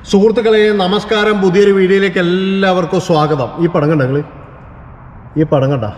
സുഹൃത്തുക്കളെ നമസ്കാരം. പുതിയൊരു വീഡിയോയിലേക്ക് എല്ലാവർക്കും സ്വാഗതം. ഈ പടം കണ്ട നിങ്ങൾ, ഈ പടം കണ്ട,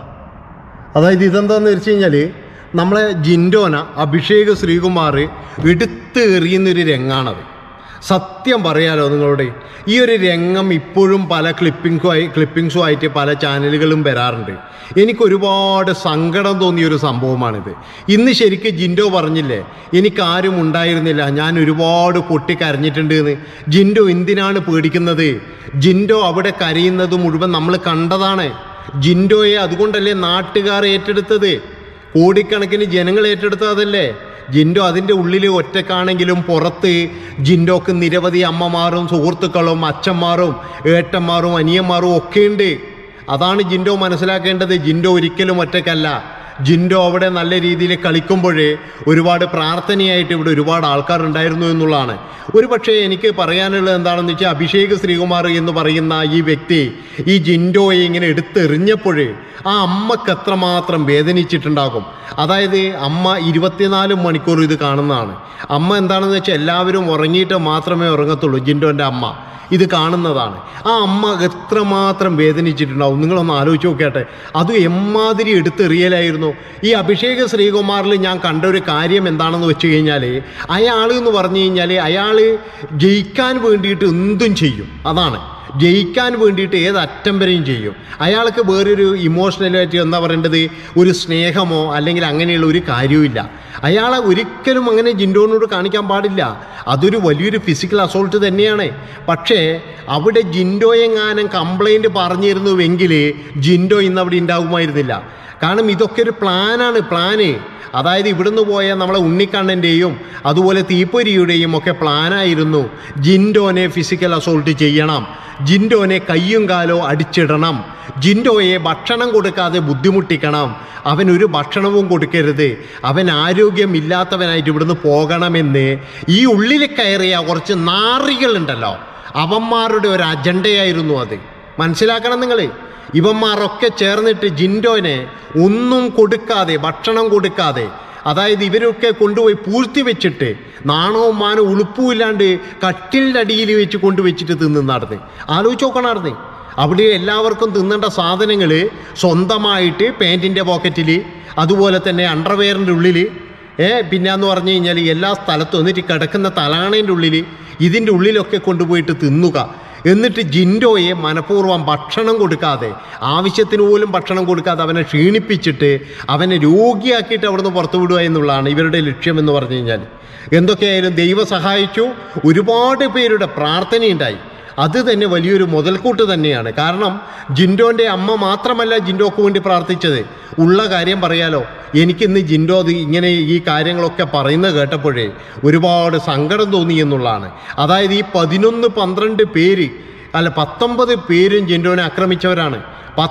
അതായത് ഇതെന്താണെന്ന് വെച്ച് കഴിഞ്ഞാൽ നമ്മളെ ജിൻഡോന അഭിഷേക് ശ്രീകുമാർ എടുത്ത് എറിയുന്നൊരു രംഗമാണത്. സത്യം പറയാലോ നിങ്ങളോട്, ഈ ഒരു രംഗം ഇപ്പോഴും പല ക്ലിപ്പിങ്സുമായിട്ട് പല ചാനലുകളും വരാറുണ്ട്. എനിക്കൊരുപാട് സങ്കടം തോന്നിയൊരു സംഭവമാണിത്. ഇന്ന് ശരിക്കും ജിൻഡോ പറഞ്ഞില്ലേ, എനിക്കാരും ഉണ്ടായിരുന്നില്ല, ഞാൻ ഒരുപാട് പൊട്ടിക്കരഞ്ഞിട്ടുണ്ട് എന്ന്. ജിൻഡോ എന്തിനാണ് പേടിക്കുന്നത്? ജിൻഡോ അവിടെ കരയുന്നത് മുഴുവൻ നമ്മൾ കണ്ടതാണ്. ജിൻഡോയെ അതുകൊണ്ടല്ലേ നാട്ടുകാർ ഏറ്റെടുത്തത്, കോടിക്കണക്കിന് ജനങ്ങൾ ഏറ്റെടുത്തതല്ലേ. ജിൻഡോ അതിൻ്റെ ഉള്ളിൽ ഒറ്റക്കാണെങ്കിലും പുറത്ത് ജിൻഡോക്ക് നിരവധി അമ്മമാരും സുഹൃത്തുക്കളും അച്ഛന്മാരും ഏട്ടന്മാരും അനിയന്മാരും ഒക്കെയുണ്ട്. അതാണ് ജിൻഡോ മനസ്സിലാക്കേണ്ടത്. ജിൻഡോ ഒരിക്കലും ഒറ്റക്കല്ല. ജിൻഡോ അവിടെ നല്ല രീതിയിൽ കളിക്കുമ്പോഴേ ഒരുപാട് പ്രാർത്ഥനയായിട്ട് ഇവിടെ ഒരുപാട് ആൾക്കാരുണ്ടായിരുന്നു എന്നുള്ളതാണ്. ഒരു പക്ഷേ എനിക്ക് പറയാനുള്ളത് എന്താണെന്ന് വെച്ചാൽ, അഭിഷേക് ശ്രീകുമാർ എന്ന് പറയുന്ന ഈ വ്യക്തി ഈ ജിൻഡോയെ ഇങ്ങനെ എടുത്തെറിഞ്ഞപ്പോഴേ ആ അമ്മക്ക് എത്രമാത്രം വേദനിച്ചിട്ടുണ്ടാകും. അതായത് അമ്മ 24 മണിക്കൂർ ഇത് കാണുന്നതാണ്. അമ്മ എന്താണെന്ന് വെച്ചാൽ എല്ലാവരും ഉറങ്ങിയിട്ട് മാത്രമേ ഉറങ്ങത്തുള്ളൂ. ജിൻഡോൻ്റെ അമ്മ ഇത് കാണുന്നതാണ്. ആ അമ്മ എത്രമാത്രം വേദനിച്ചിട്ടുണ്ടാവും നിങ്ങളൊന്ന് ആലോചിച്ച് നോക്കട്ടെ. അത് എമ്മാതിരി എടുത്തെറിയലായിരുന്നു. ഈ അഭിഷേക് ശ്രീകുമാറിൽ ഞാൻ കണ്ട ഒരു കാര്യം എന്താണെന്ന് വെച്ച് കഴിഞ്ഞാൽ, അയാൾ എന്ന് പറഞ്ഞു കഴിഞ്ഞാൽ അയാൾ ജയിക്കാൻ വേണ്ടിയിട്ട് എന്തും ചെയ്യും. അതാണ്, ജയിക്കാൻ വേണ്ടിയിട്ട് ഏതറ്റം വരെയും ചെയ്യും. അയാൾക്ക് വേറൊരു ഇമോഷണലായിട്ട് എന്താ പറയേണ്ടത്, ഒരു സ്നേഹമോ അല്ലെങ്കിൽ അങ്ങനെയുള്ള ഒരു കാര്യവുമില്ല. അയാളെ ഒരിക്കലും അങ്ങനെ ജിൻഡോനോട് കാണിക്കാൻ പാടില്ല. അതൊരു വലിയൊരു ഫിസിക്കൽ അസോൾട്ട് തന്നെയാണ്. പക്ഷേ അവിടെ ജിൻഡോയെങ്ങാനും കംപ്ലൈൻറ്റ് പറഞ്ഞിരുന്നുവെങ്കിൽ ജിൻഡോ ഇന്ന് അവിടെ ഉണ്ടാകുമായിരുന്നില്ല. കാരണം ഇതൊക്കെ ഒരു പ്ലാന്. അതായത് ഇവിടുന്ന് പോയ നമ്മളെ ഉണ്ണിക്കണ്ണൻ്റെയും അതുപോലെ തീപ്പൊരിയുടെയും ഒക്കെ പ്ലാനായിരുന്നു ജിൻഡോനെ ഫിസിക്കൽ അസോൾട്ട് ചെയ്യണം, ജിൻഡോനെ കയ്യും കാലോ അടിച്ചിടണം, ജിൻഡോയെ ഭക്ഷണം കൊടുക്കാതെ ബുദ്ധിമുട്ടിക്കണം, അവനൊരു ഭക്ഷണവും കൊടുക്കരുത്, അവൻ ആരോഗ്യമില്ലാത്തവനായിട്ട് ഇവിടുന്ന് പോകണമെന്ന് ഈ ഉള്ളിൽ കയറിയ കുറച്ച് നാറികളുണ്ടല്ലോ, അവന്മാരുടെ ഒരു അജണ്ടയായിരുന്നു അത്. മനസ്സിലാക്കണം നിങ്ങൾ. ഇവന്മാരൊക്കെ ചേർന്നിട്ട് ജിൻഡോനെ ഒന്നും കൊടുക്കാതെ, ഭക്ഷണം കൊടുക്കാതെ, അതായത് ഇവരൊക്കെ കൊണ്ടുപോയി പൂഴ്ത്തി വെച്ചിട്ട് നാണവും മാനവും ഉളുപ്പുമില്ലാണ്ട് കട്ടിലിൻ്റെ അടിയിൽ വെച്ച് കൊണ്ടുവച്ചിട്ട് തിന്നുന്നാർന്ന്. ആലോചിച്ച് നോക്കണമാർന്ന്. അവിടെ എല്ലാവർക്കും തിന്നേണ്ട സാധനങ്ങൾ സ്വന്തമായിട്ട് പാൻറ്റിൻ്റെ പോക്കറ്റിൽ, അതുപോലെ തന്നെ അണ്ടർവെയറിൻ്റെ ഉള്ളിൽ, പിന്നെന്ന് പറഞ്ഞു കഴിഞ്ഞാൽ എല്ലാ സ്ഥലത്തും എന്നിട്ട് കിടക്കുന്ന തലാണേൻ്റെ ഉള്ളിൽ, ഇതിൻ്റെ ഉള്ളിലൊക്കെ കൊണ്ടുപോയിട്ട് തിന്നുക. എന്നിട്ട് ജിൻഡോയെ മനഃപൂർവ്വം ഭക്ഷണം കൊടുക്കാതെ, ആവശ്യത്തിന് പോലും ഭക്ഷണം കൊടുക്കാതെ അവനെ ക്ഷീണിപ്പിച്ചിട്ട് അവനെ രോഗിയാക്കിയിട്ട് അവിടുന്ന് പുറത്തു വിടുക എന്നുള്ളതാണ് ഇവരുടെ ലക്ഷ്യമെന്ന് പറഞ്ഞു കഴിഞ്ഞാൽ. എന്തൊക്കെയായാലും ദൈവം സഹായിച്ചു. ഒരുപാട് പേരുടെ പ്രാർത്ഥനയുണ്ടായി. അത് തന്നെ വലിയൊരു മുതൽക്കൂട്ട് തന്നെയാണ്. കാരണം ജിൻഡോൻ്റെ അമ്മ മാത്രമല്ല ജിൻഡോക്ക് വേണ്ടി പ്രാർത്ഥിച്ചത്. ഉള്ള കാര്യം പറയാലോ, എനിക്കിന്ന് ജിൻഡോ ഇങ്ങനെ ഈ കാര്യങ്ങളൊക്കെ പറയുന്നത് കേട്ടപ്പോഴേ ഒരുപാട് സങ്കടം തോന്നി എന്നുള്ളതാണ്. അതായത് ഈ 11-12 പേര്, അല്ല 19 പേരും ജിൻഡോനെ ആക്രമിച്ചവരാണ്.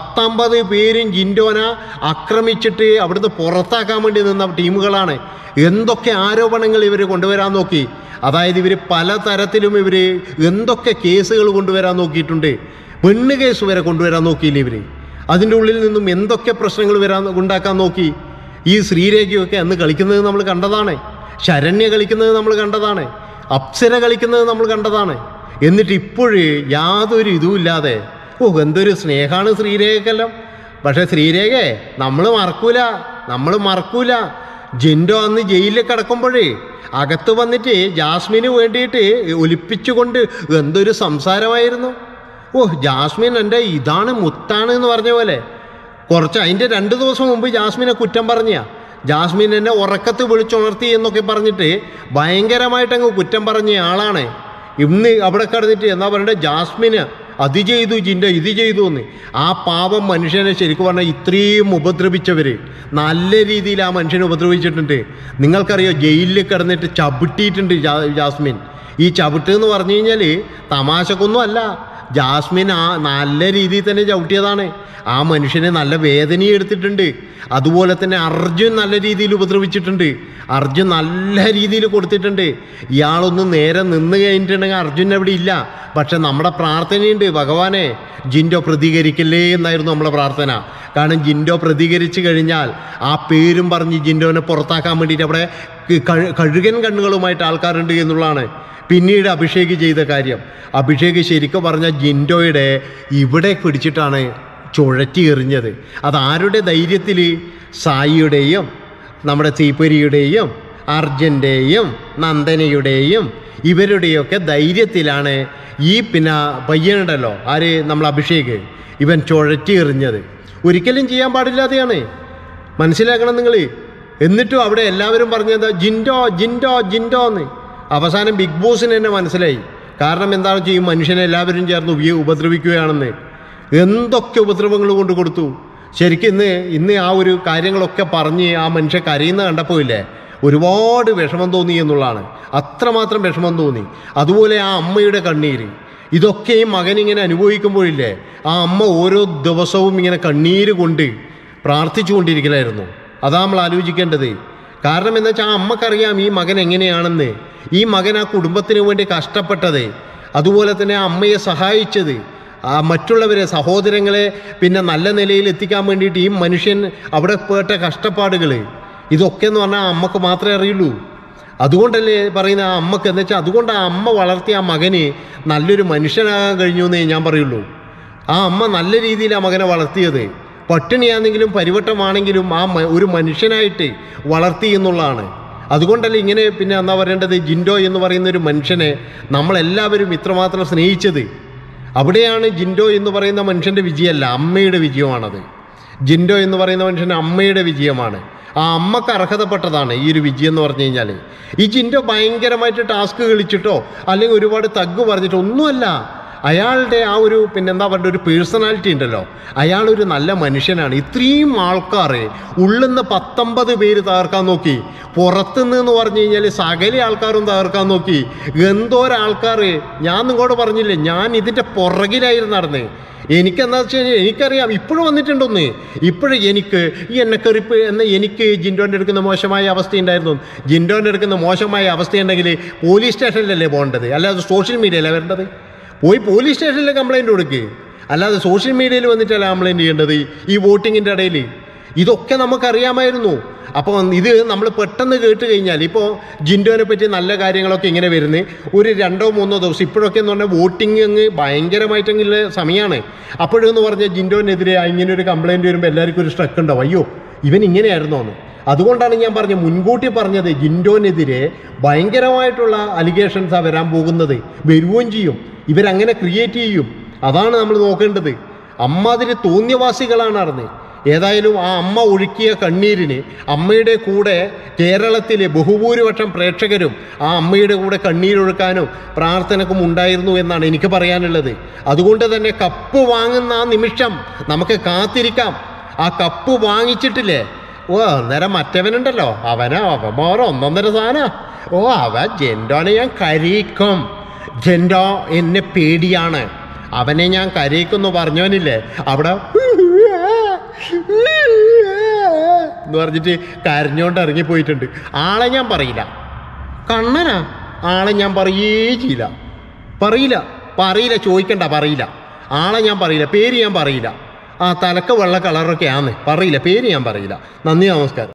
19 പേരും ജിൻഡോനെ ആക്രമിച്ചിട്ട് അവിടുന്ന് പുറത്താക്കാൻ വേണ്ടി നിന്ന ടീമുകളാണ്. എന്തൊക്കെ ആരോപണങ്ങൾ ഇവർ കൊണ്ടുവരാൻ നോക്കി. അതായത് ഇവർ പലതരത്തിലും എന്തൊക്കെ കേസുകൾ കൊണ്ടുവരാൻ നോക്കിയിട്ടുണ്ട്. പെണ്ണ് കേസ് വരെ കൊണ്ടുവരാൻ നോക്കിയില്ലേ ഇവർ. അതിൻ്റെ ഉള്ളിൽ നിന്നും എന്തൊക്കെ പ്രശ്നങ്ങൾ ഉണ്ടാക്കാൻ നോക്കി. ഈ ശ്രീരേഖയൊക്കെ അന്ന് കളിക്കുന്നത് നമ്മൾ കണ്ടതാണ്, ശരണ്യ കളിക്കുന്നത് നമ്മൾ കണ്ടതാണ്, അപ്സര കളിക്കുന്നത് നമ്മൾ കണ്ടതാണ്. എന്നിട്ട് ഇപ്പോഴേ യാതൊരു ഇതുമില്ലാതെ, എന്തൊരു സ്നേഹമാണ് ശ്രീരേഖക്കെല്ലാം. പക്ഷേ ശ്രീരേഖയെ നമ്മൾ മറക്കൂല. ജിൻഡോ അന്ന് ജയിലിൽ കിടക്കുമ്പോഴേ അകത്ത് വന്നിട്ട് ജാസ്മിന് വേണ്ടിയിട്ട് ഒലിപ്പിച്ചുകൊണ്ട് എന്തൊരു സംസാരമായിരുന്നു. ജാസ്മിൻ എൻ്റെ ഇതാണ് മുത്താണ് എന്ന് പറഞ്ഞ പോലെ. അതിൻ്റെ 2 ദിവസം മുമ്പ് ജാസ്മിനെ കുറ്റം പറഞ്ഞ, ജാസ്മിൻ എന്നെ ഉറക്കത്ത് വിളിച്ചുണർത്തി എന്നൊക്കെ പറഞ്ഞിട്ട് ഭയങ്കരമായിട്ടങ്ങ് കുറ്റം പറഞ്ഞ ആളാണ്. ഇന്ന് അവിടെ കിടന്നിട്ട് എന്നാ പറയണ്ടത്, ജാസ്മിന് അത് ചെയ്തു, ജിൻഡോ ഇത് ചെയ്തു എന്ന്. ആ പാവം മനുഷ്യനെ ശരിക്കും പറഞ്ഞാൽ ഇത്രയും ഉപദ്രവിച്ചവർ നല്ല രീതിയിൽ ആ മനുഷ്യനെ ഉപദ്രവിച്ചിട്ടുണ്ട്. നിങ്ങൾക്കറിയോ, ജയിലിൽ കിടന്നിട്ട് ചവിട്ടിയിട്ടുണ്ട് ജാസ്മിൻ. ഈ ചവിട്ട് എന്ന് പറഞ്ഞു കഴിഞ്ഞാൽ തമാശക്കൊന്നും അല്ല. ജാസ്മിൻ നല്ല രീതിയിൽ തന്നെ ചവിട്ടിയതാണ്. ആ മനുഷ്യനെ നല്ല വേദനയും എടുത്തിട്ടുണ്ട്. അതുപോലെ തന്നെ അർജുൻ നല്ല രീതിയിൽ ഉപദ്രവിച്ചിട്ടുണ്ട്. അർജുൻ നല്ല രീതിയിൽ കൊടുത്തിട്ടുണ്ട്. ഇയാളൊന്ന് നേരെ നിന്ന് കഴിഞ്ഞിട്ടുണ്ടെങ്കിൽ അർജുൻ അവിടെ ഇല്ല. പക്ഷെ നമ്മുടെ പ്രാർത്ഥനയുണ്ട്, ഭഗവാനെ ജിൻഡോ പ്രതികരിക്കില്ലേ എന്നായിരുന്നു നമ്മളെ പ്രാർത്ഥന. കാരണം ജിൻഡോ പ്രതികരിച്ചു കഴിഞ്ഞാൽ ആ പേരും പറഞ്ഞ് ജിൻഡോനെ പുറത്താക്കാൻ വേണ്ടിയിട്ട് അവിടെ കഴുകൻ കണ്ണുകളുമായിട്ട് ആൾക്കാരുണ്ട് എന്നുള്ളതാണ്. പിന്നീട് അഭിഷേക് ചെയ്ത കാര്യം, അഭിഷേക് ശരിക്കും പറഞ്ഞ ജിൻഡോയുടെ ഇവിടെ പിടിച്ചിട്ടാണ് ചുഴറ്റി എറിഞ്ഞത്. അതാരുടെ ധൈര്യത്തിൽ? സായിയുടെയും നമ്മുടെ തീപ്പൊരിയുടെയും അർജൻ്റെയും നന്ദനയുടെയും ഇവരുടെയൊക്കെ ധൈര്യത്തിലാണ് ഈ പിന്നെ പയ്യനുണ്ടല്ലോ, ആര്, നമ്മൾ അഭിഷേക്, ഇവൻ ചുഴറ്റി എറിഞ്ഞത്. ഒരിക്കലും ചെയ്യാൻ പാടില്ലാതെയാണ്, മനസ്സിലാക്കണം നിങ്ങൾ. എന്നിട്ടും അവിടെ എല്ലാവരും പറഞ്ഞത് ജിൻഡോ ജിൻഡോ ജിൻഡോ എന്ന്. അവസാനം ബിഗ് ബോസിന് തന്നെ മനസ്സിലായി. കാരണം എന്താണെന്ന് വെച്ചാൽ ഈ മനുഷ്യനെ എല്ലാവരും ചേർന്ന് ഉപദ്രവിക്കുകയാണെന്ന്. എന്തൊക്കെ ഉപദ്രവങ്ങൾ കൊണ്ട് കൊടുത്തു. ശരിക്കും ഇന്ന് ആ ഒരു കാര്യങ്ങളൊക്കെ പറഞ്ഞ് ആ മനുഷ്യൻ കരയുന്ന കണ്ടപ്പോൾ ഇല്ലേ, ഒരുപാട് വിഷമം തോന്നി എന്നുള്ളതാണ്. അത്രമാത്രം വിഷമം തോന്നി. അതുപോലെ ആ അമ്മയുടെ കണ്ണീര്, ഇതൊക്കെ ഈ മകനിങ്ങനെ അനുഭവിക്കുമ്പോഴില്ലേ, ആ അമ്മ ഓരോ ദിവസവും ഇങ്ങനെ കണ്ണീര് കൊണ്ട് പ്രാർത്ഥിച്ചു കൊണ്ടിരിക്കലായിരുന്നു. അതാ നമ്മൾ ആലോചിക്കേണ്ടത്. കാരണം എന്താ വെച്ചാൽ ആ അമ്മക്കറിയാം ഈ മകൻ എങ്ങനെയാണെന്ന്. ഈ മകൻ ആ കുടുംബത്തിന് വേണ്ടി കഷ്ടപ്പെട്ടത്, അതുപോലെ തന്നെ ആ അമ്മയെ സഹായിച്ചത്, ആ മറ്റുള്ളവരെ സഹോദരങ്ങളെ പിന്നെ നല്ല നിലയിൽ എത്തിക്കാൻ വേണ്ടിയിട്ട് ഈ മനുഷ്യൻ അവിടെ പെട്ട കഷ്ടപ്പാടുകൾ, ഇതൊക്കെ എന്ന് പറഞ്ഞാൽ ആ അമ്മക്ക് മാത്രമേ അറിയുള്ളൂ. അതുകൊണ്ടല്ലേ പറയുന്ന ആ അമ്മക്ക്, എന്ന് വെച്ചാൽ അതുകൊണ്ട് ആ അമ്മ വളർത്തിയ ആ മകന് നല്ലൊരു മനുഷ്യനാകാൻ കഴിഞ്ഞു എന്നേ ഞാൻ പറയുള്ളൂ. ആ അമ്മ നല്ല രീതിയിൽ ആ മകനെ വളർത്തിയത്, പട്ടിണിയാണെങ്കിലും പരിവട്ടമാണെങ്കിലും ആ ഒരു മനുഷ്യനായിട്ട് വളർത്തി എന്നുള്ളതാണ്. അതുകൊണ്ടല്ലേ ഇങ്ങനെ പിന്നെ എന്താ പറയേണ്ടത്, ജിൻഡോ എന്ന് പറയുന്ന ഒരു മനുഷ്യനെ നമ്മളെല്ലാവരും ഇത്രമാത്രം സ്നേഹിച്ചത്. അവിടെയാണ് ജിൻഡോ എന്ന് പറയുന്ന മനുഷ്യൻ്റെ വിജയമല്ല, അമ്മയുടെ വിജയമാണത്. ജിൻഡോ എന്ന് പറയുന്ന മനുഷ്യൻ്റെ അമ്മയുടെ വിജയമാണ്. ആ അമ്മക്ക് അർഹതപ്പെട്ടതാണ് ഈ ഒരു വിജയം എന്ന് പറഞ്ഞു കഴിഞ്ഞാൽ. ഈ ജിൻഡോ ഭയങ്കരമായിട്ട് ടാസ്ക് കളിച്ചിട്ടോ അല്ലെങ്കിൽ ഒരുപാട് തഗ് പറഞ്ഞിട്ടോ ഒന്നുമല്ല. അയാളുടെ ആ ഒരു പിന്നെ എന്താ പറയുക ഒരു പേഴ്സണാലിറ്റി ഉണ്ടല്ലോ, അയാളൊരു നല്ല മനുഷ്യനാണ്. ഇത്രയും ആൾക്കാർ ഉള്ളുന്ന 19 പേര് തകർക്കാൻ നോക്കി, പുറത്തുനിന്ന് പറഞ്ഞു കഴിഞ്ഞാൽ സകല ആൾക്കാരും തകർക്കാൻ നോക്കി. എന്തോരാൾക്കാർ, ഞാൻ നിങ്ങളോട് പറഞ്ഞില്ലേ, ഞാൻ ഇതിൻ്റെ പുറകിലായിരുന്നു നടന്ന്. എനിക്കെന്താ വെച്ച് കഴിഞ്ഞാൽ എനിക്കറിയാം ഇപ്പോഴും വന്നിട്ടുണ്ടോന്ന്. ഇപ്പോഴും എനിക്ക് ഈ എണ്ണക്കെറിപ്പ് എന്ന എനിക്ക് ജിൻഡോൻ്റെ എടുക്കുന്ന മോശമായ അവസ്ഥയുണ്ടായിരുന്നു. ജിൻഡോൻ്റെ എടുക്കുന്ന മോശമായ അവസ്ഥയുണ്ടെങ്കിൽ പോലീസ് സ്റ്റേഷനിലല്ലേ പോകേണ്ടത്, അല്ലാതെ സോഷ്യൽ മീഡിയയിലല്ലേ വരേണ്ടത്. പോയി പോലീസ് സ്റ്റേഷനിൽ കംപ്ലയിൻറ്റ് കൊടുക്കുക, അല്ലാതെ സോഷ്യൽ മീഡിയയിൽ വന്നിട്ടല്ല കംപ്ലയിൻറ്റ് ചെയ്യേണ്ടത്. ഈ വോട്ടിങ്ങിൻ്റെ ഇടയിൽ ഇതൊക്കെ നമുക്കറിയാമായിരുന്നു. അപ്പോൾ ഇത് നമ്മൾ പെട്ടെന്ന് കേട്ട് കഴിഞ്ഞാൽ, ഇപ്പോൾ ജിൻഡോനെ പറ്റി നല്ല കാര്യങ്ങളൊക്കെ ഇങ്ങനെ വരുന്നത് ഒരു 2-3 ദിവസം, ഇപ്പോഴൊക്കെ എന്ന് പറഞ്ഞാൽ വോട്ടിങ് അങ്ങ് ഭയങ്കരമായിട്ടെങ്കിൽ സമയമാണ്. അപ്പോഴെന്ന് പറഞ്ഞാൽ ജിൻഡോനെതിരെ ഇങ്ങനെ ഒരു കംപ്ലയിൻറ്റ് വരുമ്പോൾ എല്ലാവർക്കും ഒരു സ്ട്രക്ക് ഉണ്ടാവും, അയ്യോ ഇവൻ ഇങ്ങനെയായിരുന്നോ എന്ന്. അതുകൊണ്ടാണ് ഞാൻ പറഞ്ഞത്, മുൻകൂട്ടി പറഞ്ഞത്, ജിൻഡോനെതിരെ ഭയങ്കരമായിട്ടുള്ള അലിഗേഷൻസാണ് വരാൻ പോകുന്നത്, വരുകയും ചെയ്യും. ഇവരങ്ങനെ ക്രിയേറ്റ് ചെയ്യും. അതാണ് നമ്മൾ നോക്കേണ്ടത്. അമ്മാതിരി തോന്നിയവാസികളാണ് നടന്നത്. ഏതായാലും ആ അമ്മ ഒഴുക്കിയ കണ്ണീരിന് അമ്മയുടെ കൂടെ കേരളത്തിലെ ബഹുഭൂരിപക്ഷം പ്രേക്ഷകരും ആ അമ്മയുടെ കൂടെ കണ്ണീരൊഴുക്കാനും പ്രാർത്ഥനക്കും ഉണ്ടായിരുന്നു എന്നാണ് എനിക്ക് പറയാനുള്ളത്. അതുകൊണ്ട് തന്നെ കപ്പ് വാങ്ങുന്ന ആ നിമിഷം നമുക്ക് കാത്തിരിക്കാം. ആ കപ്പ് വാങ്ങിച്ചിട്ടില്ലേ, അന്നേരം മറ്റവനുണ്ടല്ലോ, അവൻ ഒന്നൊന്നര സാധന, അവൻ ജിൻഡോനെ ഞാൻ കരയിക്കും, ജിൻഡോ എന്നെ പേടിയാണ്, അവനെ ഞാൻ കരയിക്കുമെന്ന് പറഞ്ഞവനില്ലേ, അവിടെ എന്ന് പറഞ്ഞിട്ട് കരഞ്ഞോണ്ട് ഇറങ്ങിപ്പോയിട്ടുണ്ട്. ആളെ ഞാൻ പറയില്ല, കണ്ണനാ, ആളെ ഞാൻ പറയില്ല, ചോദിക്കണ്ട, പറയില്ല. ആളെ ഞാൻ പറയില്ല, പേര് ഞാൻ പറയില്ല. ആ തലക്ക് വെള്ള കളറൊക്കെ ആന്ന് പറയില്ല, പേര് ഞാൻ പറയില്ല. നന്ദി, നമസ്കാരം.